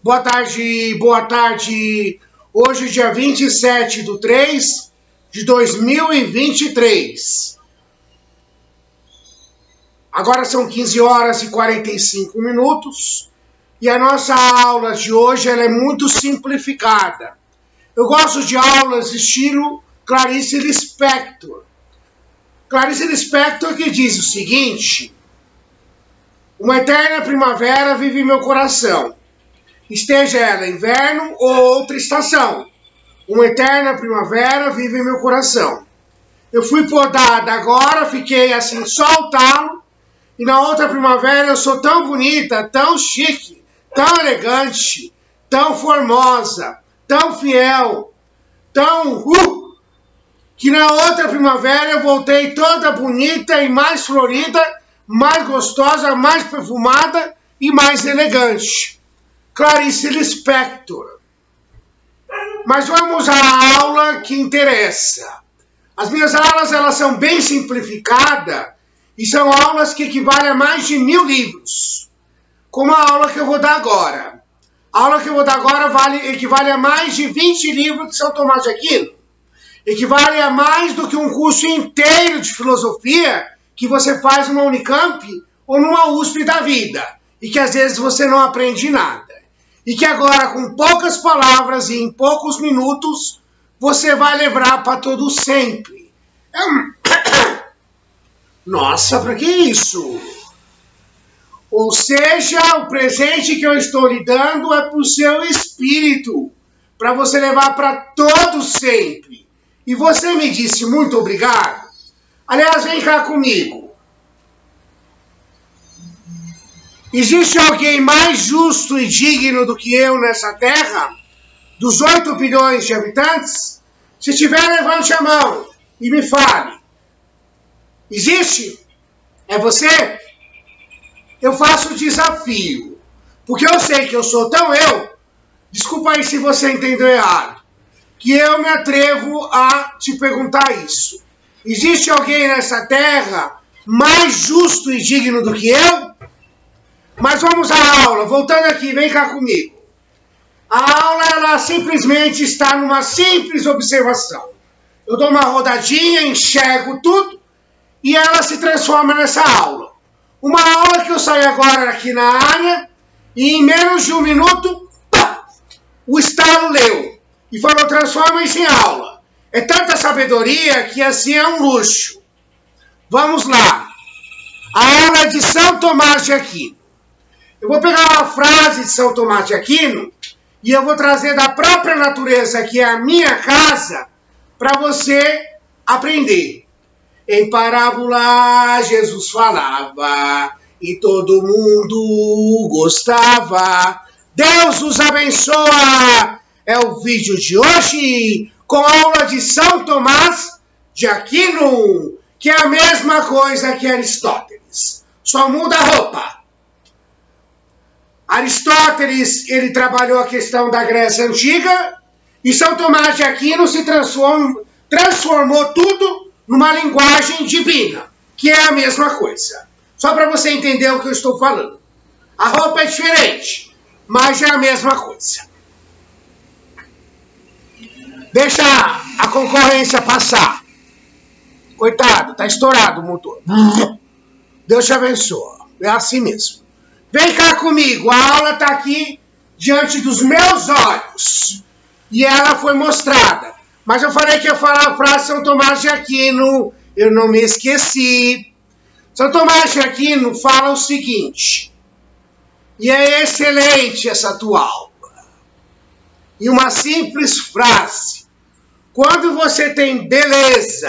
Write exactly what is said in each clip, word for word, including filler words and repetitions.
Boa tarde, boa tarde. Hoje, dia vinte e sete de três de dois mil e vinte e três. Agora são quinze horas e quarenta e cinco minutos. E a nossa aula de hoje ela é muito simplificada. Eu gosto de aulas estilo Clarice Lispector. Clarice Lispector que diz o seguinte: uma eterna primavera vive em meu coração, esteja ela inverno ou outra estação. Uma eterna primavera vive em meu coração. Eu fui podada agora, fiquei assim só o talo, e na outra primavera eu sou tão bonita, tão chique, tão elegante, tão formosa, tão fiel, tão... Uh, que na outra primavera eu voltei toda bonita e mais florida, mais gostosa, mais perfumada e mais elegante. Clarice Lispector. Mas vamos à aula que interessa. As minhas aulas elas são bem simplificadas e são aulas que equivalem a mais de mil livros. Como a aula que eu vou dar agora. A aula que eu vou dar agora vale, equivale a mais de vinte livros de São Tomás de Aquino. Equivale a mais do que um curso inteiro de filosofia que você faz numa Unicamp ou numa U S P da vida. E que às vezes você não aprende nada. E que agora, com poucas palavras e em poucos minutos, você vai levar para todo sempre. Nossa, para que isso? Ou seja, o presente que eu estou lhe dando é para o seu espírito, para você levar para todo sempre. E você me disse muito obrigado. Aliás, vem cá comigo. Existe alguém mais justo e digno do que eu nessa terra? Dos oito bilhões de habitantes? Se tiver, levante a mão e me fale. Existe? É você? Eu faço o desafio. Porque eu sei que eu sou tão eu. Desculpa aí se você entendeu errado. Que eu me atrevo a te perguntar isso. Existe alguém nessa terra mais justo e digno do que eu? Mas vamos à aula. Voltando aqui, vem cá comigo. A aula, ela simplesmente está numa simples observação. Eu dou uma rodadinha, enxergo tudo e ela se transforma nessa aula. Uma aula que eu saio agora aqui na área e em menos de um minuto, pá, o estalo leu. E falou, transforma-se em aula. É tanta sabedoria que assim é um luxo. Vamos lá. A aula é de São Tomás de Aquino. Eu vou pegar uma frase de São Tomás de Aquino e eu vou trazer da própria natureza, que é a minha casa, para você aprender. Em parábola, Jesus falava e todo mundo gostava. Deus os abençoa! É o vídeo de hoje com a aula de São Tomás de Aquino, que é a mesma coisa que Aristóteles, só muda a roupa. Aristóteles, ele trabalhou a questão da Grécia Antiga e São Tomás de Aquino se transformou, transformou tudo numa linguagem divina, que é a mesma coisa. Só para você entender o que eu estou falando. A roupa é diferente, mas é a mesma coisa. Deixa a concorrência passar. Coitado, tá estourado o motor. Deus te abençoe. É assim mesmo. Vem cá comigo. A aula está aqui diante dos meus olhos. E ela foi mostrada. Mas eu falei que ia falar a frase de São Tomás de Aquino. Eu não me esqueci. São Tomás de Aquino fala o seguinte. E é excelente essa tua aula. E uma simples frase. Quando você tem beleza,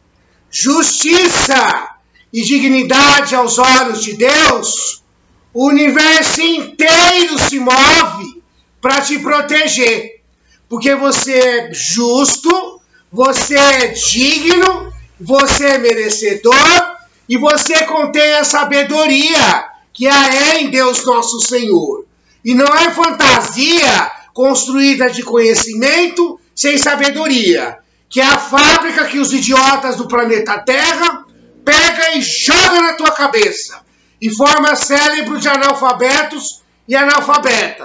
justiça e dignidade aos olhos de Deus, o universo inteiro se move para te proteger. Porque você é justo, você é digno, você é merecedor e você contém a sabedoria que é em Deus nosso Senhor. E não é fantasia construída de conhecimento sem sabedoria, que é a fábrica que os idiotas do planeta Terra pega e joga na tua cabeça e forma cérebro de analfabetos e analfabetas.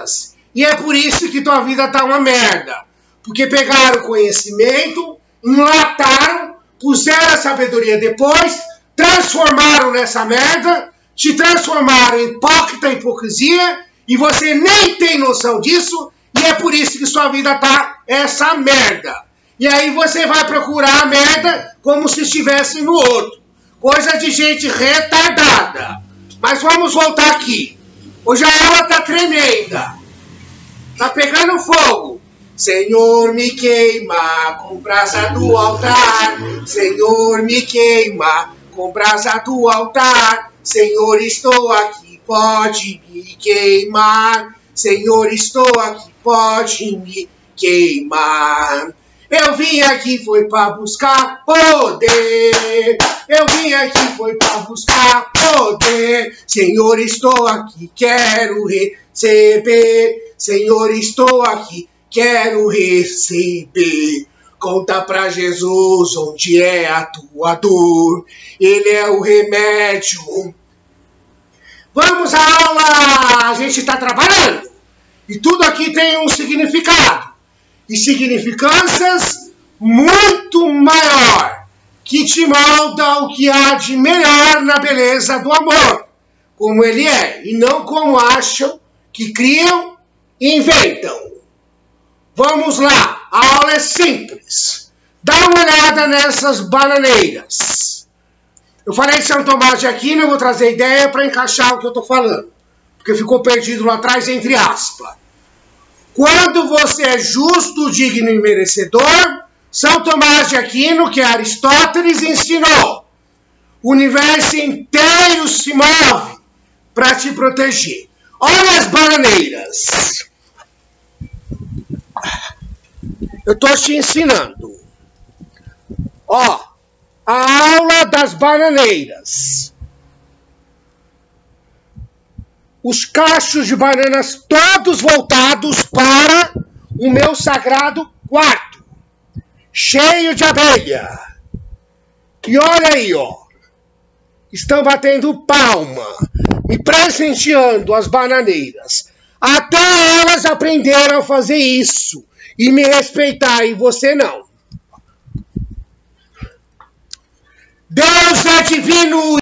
E é por isso que tua vida tá uma merda. Porque pegaram o conhecimento, enlataram, puseram a sabedoria depois, transformaram nessa merda, te transformaram em hipócrita, hipocrisia, e você nem tem noção disso, e é por isso que sua vida tá essa merda. E aí você vai procurar a merda como se estivesse no outro. Coisa de gente retardada. Mas vamos voltar aqui. Hoje a aula tá tremenda. Tá pegando fogo. Senhor, me queima com brasa do altar. Senhor, me queima com brasa do altar. Senhor, estou aqui, pode me queimar. Senhor, estou aqui, pode me queimar. Eu vim aqui foi para buscar poder. Eu vim aqui foi para buscar poder. Senhor, estou aqui, quero receber. Senhor, estou aqui, quero receber. Conta pra Jesus onde é a tua dor. Ele é o remédio. Vamos à aula. A gente está trabalhando. E tudo aqui tem um significado. E significâncias muito maior. Que te molda o que há de melhor na beleza do amor. Como ele é. E não como acham que criam e inventam. Vamos lá, a aula é simples. Dá uma olhada nessas bananeiras. Eu falei de São Tomás de Aquino, eu vou trazer ideia para encaixar o que eu estou falando. Porque ficou perdido lá atrás, entre aspas. Quando você é justo, digno e merecedor, São Tomás de Aquino, que é Aristóteles, ensinou. O universo inteiro se move para te proteger. Olha as bananeiras. Eu estou te ensinando. Ó, a aula das bananeiras. Os cachos de bananas todos voltados para o meu sagrado quarto. Cheio de abelha. E olha aí, ó. Estão batendo palma. Me presenteando as bananeiras. Até elas aprenderam a fazer isso. E me respeitar, e você não. Deus é divino.